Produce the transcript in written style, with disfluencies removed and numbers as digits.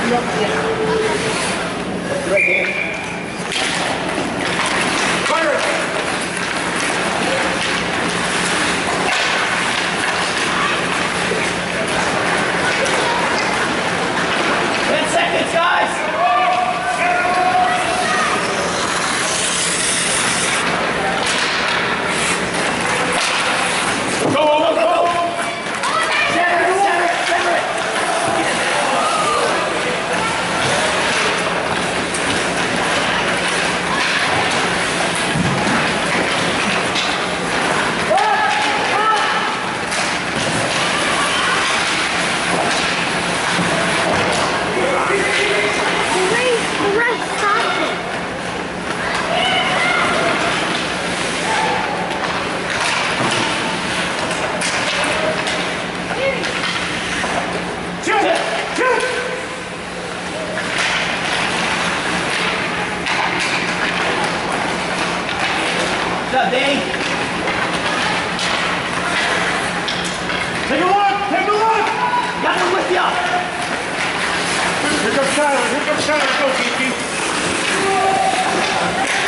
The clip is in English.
Right, Dan. Fire it! 10 seconds, guys! What's up, Dave? Take a look! Take a look! Got him with ya! Here comes Tyler. Here comes Tyler. Go, Kiki.